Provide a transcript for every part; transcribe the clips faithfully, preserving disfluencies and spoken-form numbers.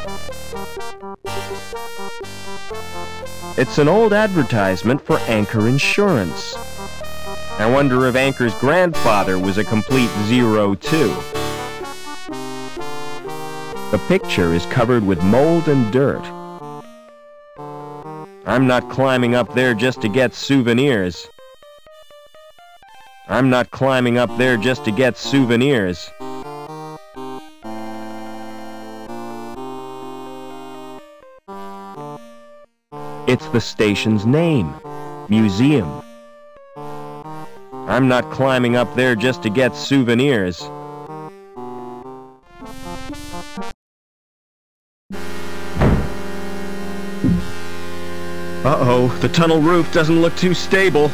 It's an old advertisement for Anchor Insurance. I wonder if Anchor's grandfather was a complete zero, too. The picture is covered with mold and dirt. I'm not climbing up there just to get souvenirs. I'm not climbing up there just to get souvenirs. It's the station's name, Museum. I'm not climbing up there just to get souvenirs. Uh-oh, the tunnel roof doesn't look too stable.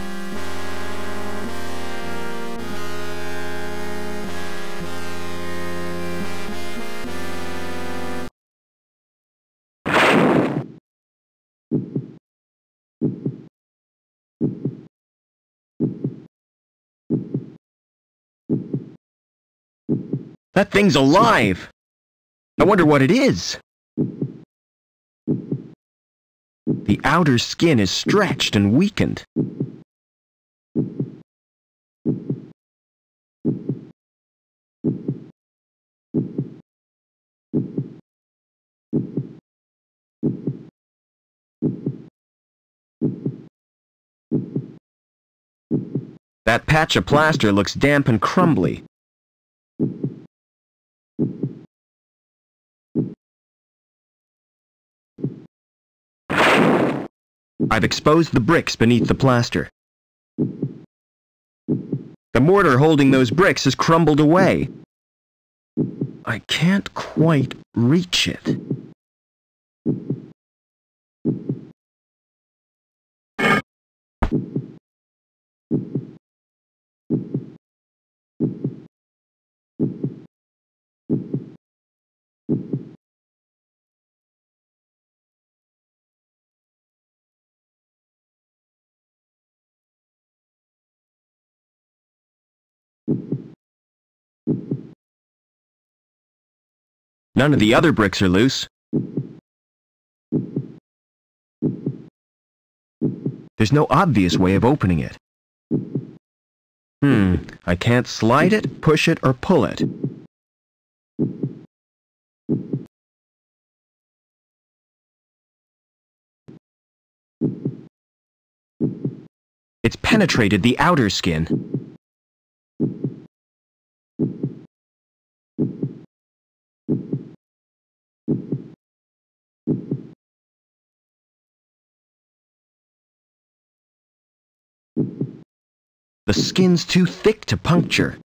That thing's alive! I wonder what it is. The outer skin is stretched and weakened. That patch of plaster looks damp and crumbly. I've exposed the bricks beneath the plaster. The mortar holding those bricks has crumbled away. I can't quite reach it. None of the other bricks are loose. There's no obvious way of opening it. Hmm, I can't slide it, push it, or pull it. It's penetrated the outer skin. The skin's too thick to puncture.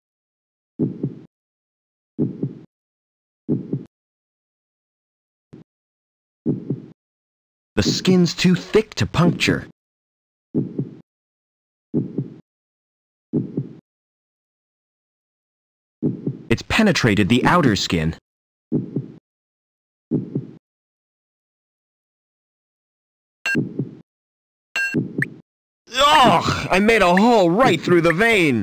The skin's too thick to puncture. It's penetrated the outer skin. Ugh! I made a hole right through the vein!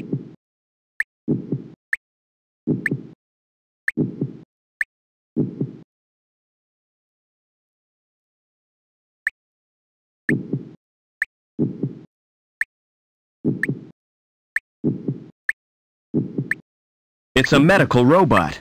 It's a medical robot.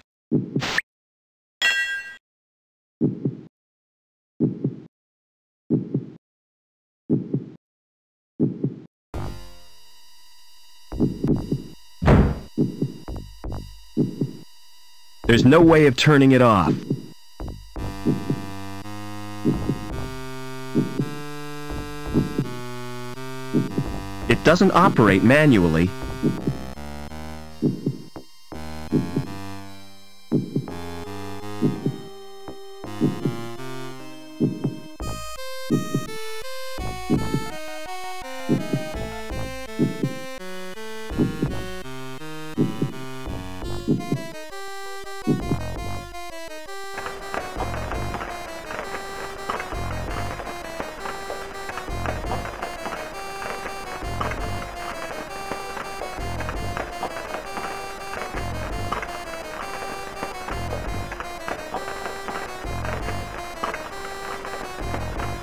There's no way of turning it off. It doesn't operate manually.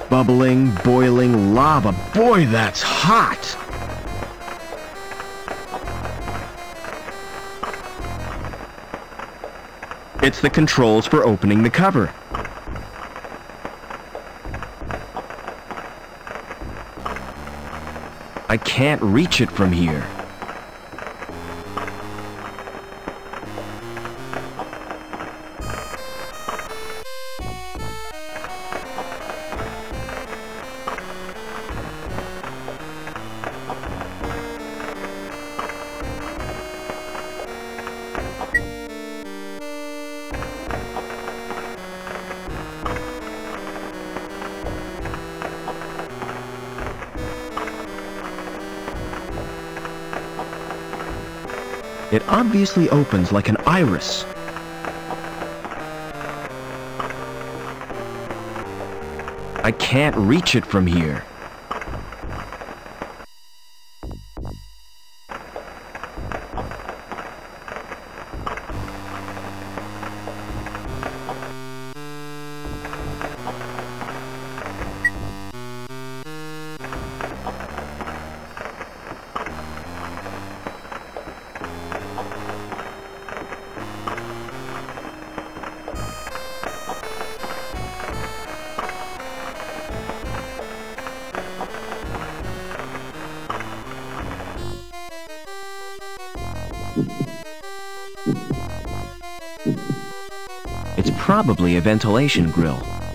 bubbling, boiling lava. Boy, that's hot! It's the controls for opening the cover. I can't reach it from here. It obviously opens like an iris. I can't reach it from here. It's probably a ventilation grill.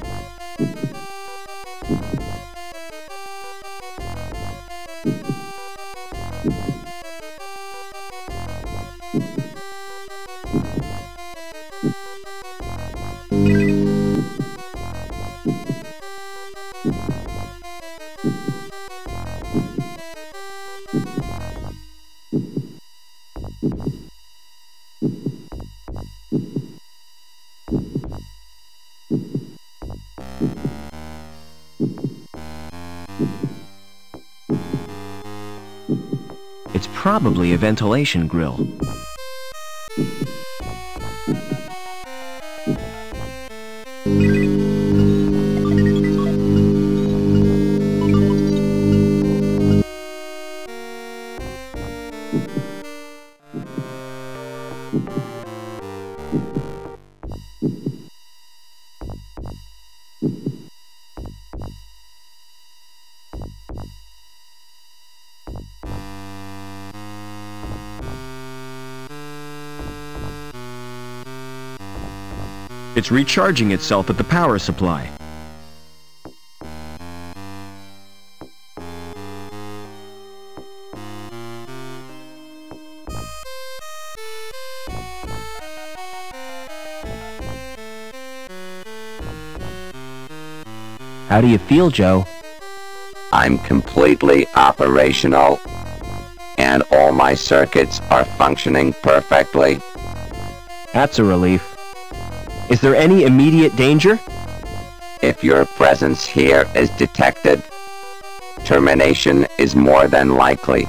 It's probably a ventilation grill. It's recharging itself at the power supply. How do you feel, Joe? I'm completely operational, and all my circuits are functioning perfectly. That's a relief. Is there any immediate danger? If your presence here is detected, termination is more than likely.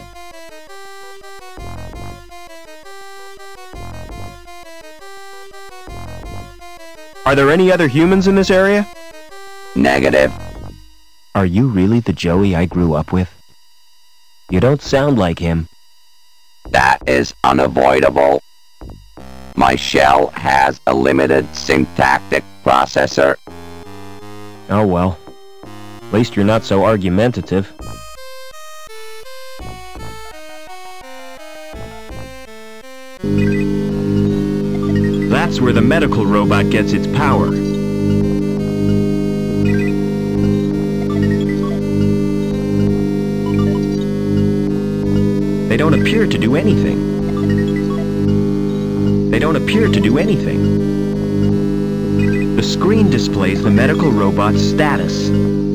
Are there any other humans in this area? Negative. Are you really the Joey I grew up with? You don't sound like him. That is unavoidable. My shell has a limited syntactic processor. Oh well. At least you're not so argumentative. That's where the medical robot gets its power. They don't appear to do anything. They don't appear to do anything. The screen displays the medical robot's status.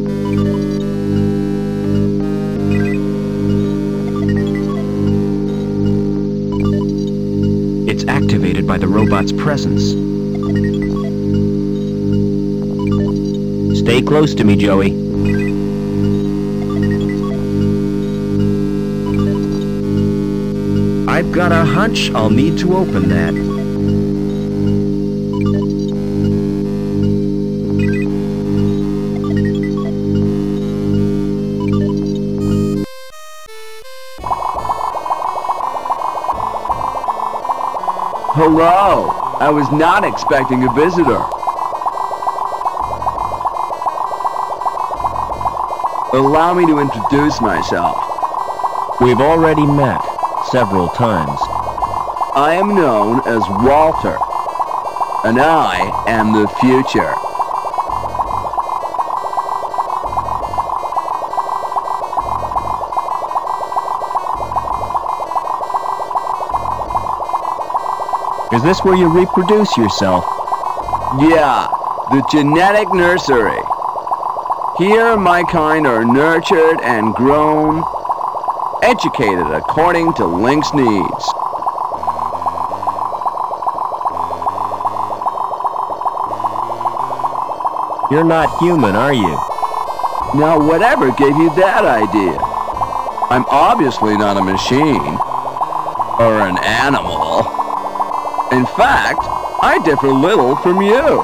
It's activated by the robot's presence. Stay close to me, Joey. I've got a hunch I'll need to open that. Hello. I was not expecting a visitor. Allow me to introduce myself. We've already met several times. I am known as Walter, and I am the future. Is this where you reproduce yourself? Yeah, the genetic nursery. Here my kind are nurtured and grown, educated according to Link's needs. You're not human, are you? Now whatever gave you that idea? I'm obviously not a machine, or an animal. In fact, I differ little from you.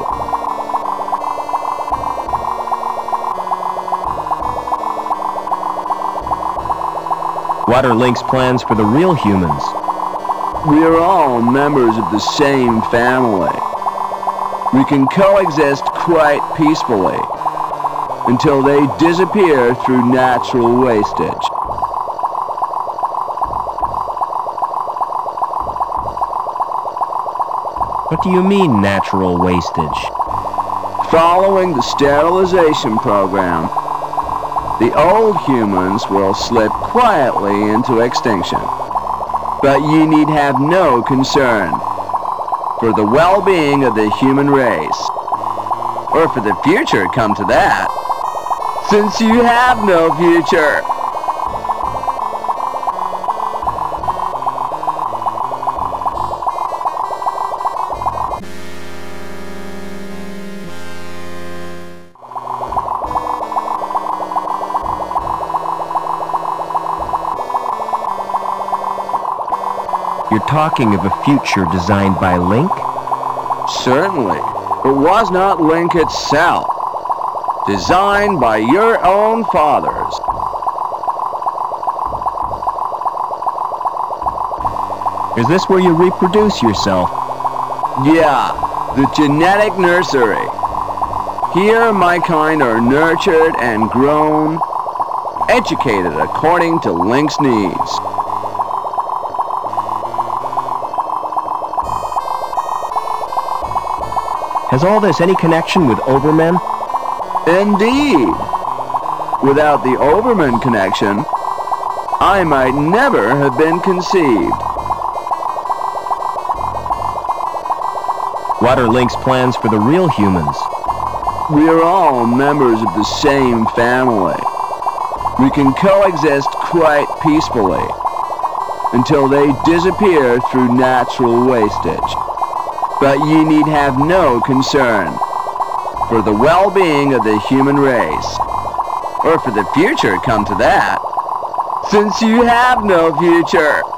What are Link's plans for the real humans? We are all members of the same family. We can coexist quite peacefully until they disappear through natural wastage. What do you mean, natural wastage? Following the sterilization program, the old humans will slip quietly into extinction. But you need have no concern for the well-being of the human race, or for the future, come to that, since you have no future. You're talking of a future designed by Link? Certainly. It was not Link itself. Designed by your own fathers. Is this where you reproduce yourself? Yeah, the genetic nursery. Here my kind are nurtured and grown, educated according to Link's needs. Has all this any connection with Overmen? Indeed. Without the Overman connection, I might never have been conceived. What are Link's plans for the real humans? We are all members of the same family. We can coexist quite peacefully until they disappear through natural wastage. But you need have no concern for the well-being of the human race, or for the future, come to that, since you have no future.